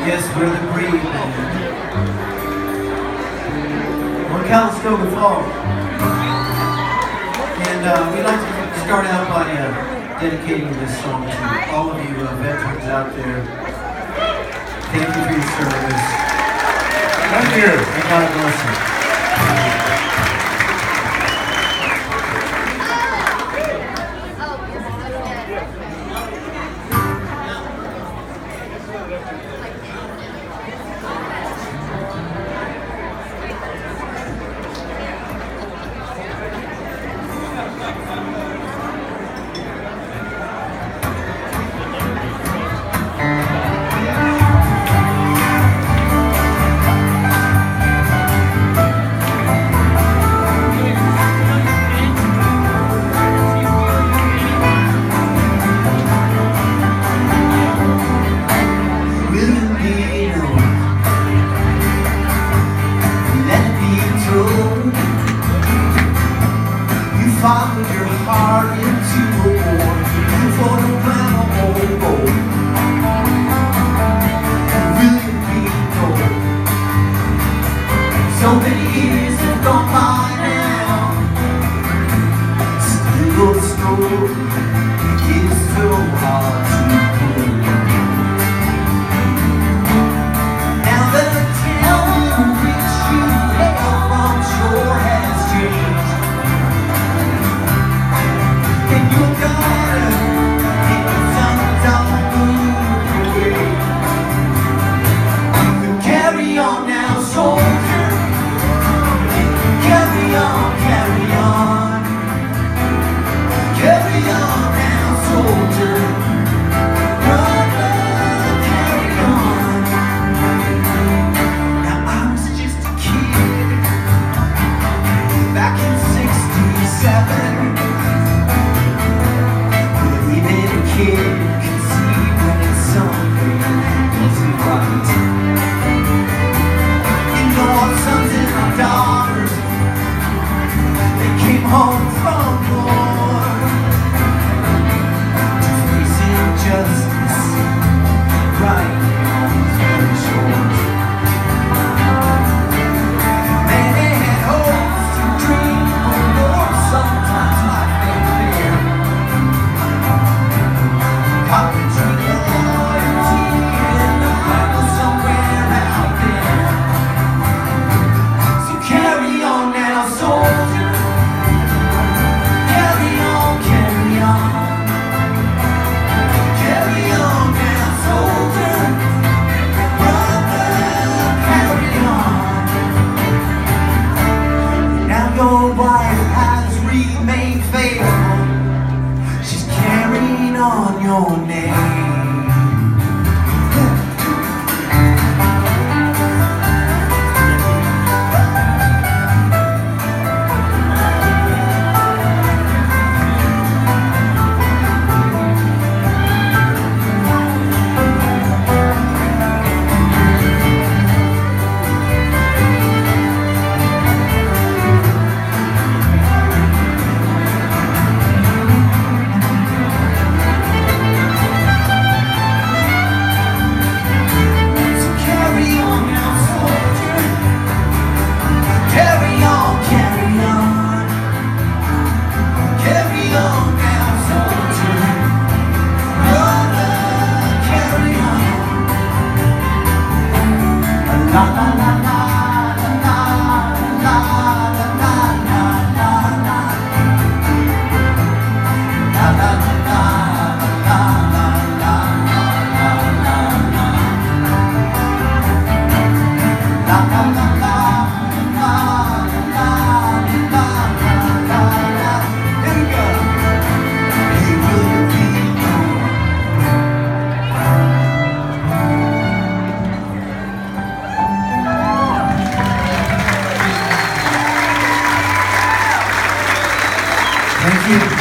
Yes, we're the Breed Band. We're Calistoga Fall. And we'd like to start out by dedicating this song to all of you veterans out there. Thank you for your service. Thank you. And God bless you. Followed your heart into a war for the Rambo. William People. So many years have gone by now. Still the story is so hard to prove. Now the town in which you hail from shore has changed. Your daughter and your sons don't move away. Carry on now, soldier. Carry on, carry on. Carry on now, soldier. Brother, carry on. Now I was just a kid back in '67. Kid can see when it's something isn't right. You know our sons and our daughters, they came home from war, just facing injustice right on his very shores. Man, they had hopes to dream of more, sometimes life ain't fair. Carpentry, loyalty, and the Bible somewhere out there. So carry on now, soldier. Carry on, carry on. Carry on now, soldier. Brother, carry on. Now your wife has remained faithful. She's carrying on your name. Thank you.